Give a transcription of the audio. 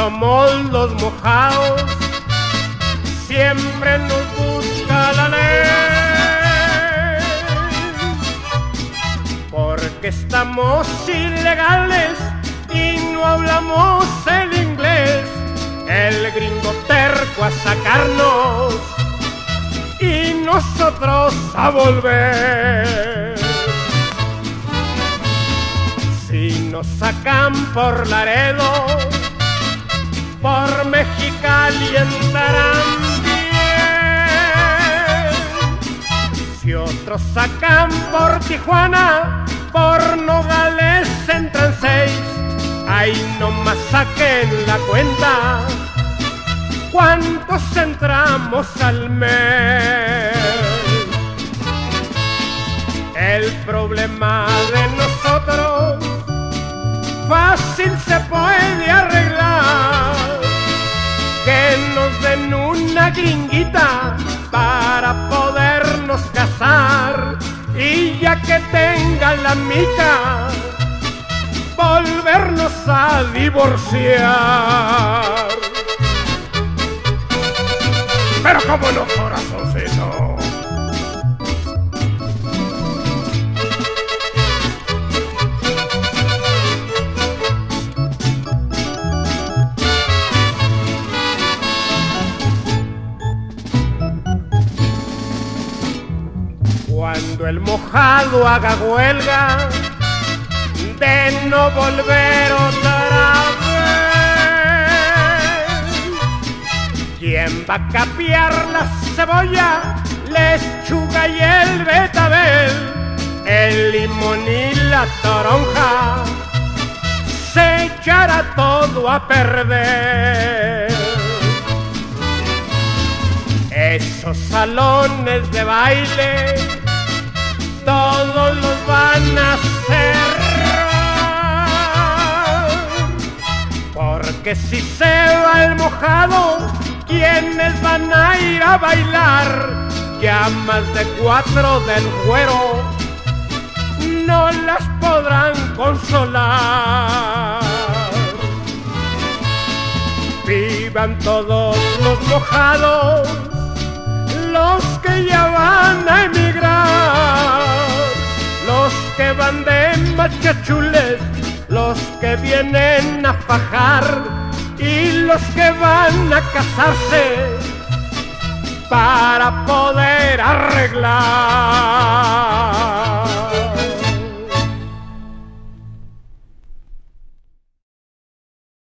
somos los mojados, siempre nos busca la ley, porque estamos ilegales y no hablamos el inglés. El gringo terco a sacarnos y nosotros a volver. Si nos sacan por Laredo, por Mexicali entrarán bien. Si otros sacan por Tijuana, por Nogales entran 6. Ahí nomás saquen la cuenta, ¿cuántos entramos al mes? El problema de nosotros fácil se puede arreglar, que nos den una gringuita para podernos casar, y ya que tengan la mica, volvernos a divorciar. Pero cómo no, corazoncito. Cuando el mojado haga huelga de no volver otra vez, ¿quién va a capear la cebolla, lechuga y el betabel? El limón y la toronja se echará todo a perder. Esos salones de baile todos los van a cerrar, porque si se va el mojado, ¿quiénes van a ir a bailar? Ya más de 4 del güero no las podrán consolar. Vivan todos los mojados, los que ya van a emigrar, los que van de machachules, los que vienen a fajar y los que van a casarse para poder arreglar.